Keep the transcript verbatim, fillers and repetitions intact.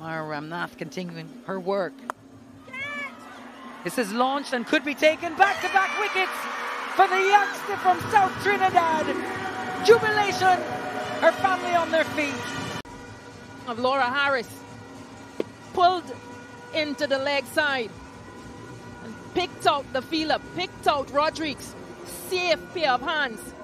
Samara Ramnath continuing her work. This is launched and could be taken. Back-to-back wickets for the youngster from South Trinidad. Jubilation, her family on their feet. Of Lara Harris, pulled into the leg side and picked out the fielder, picked out Rodrigues. Safe pair of hands.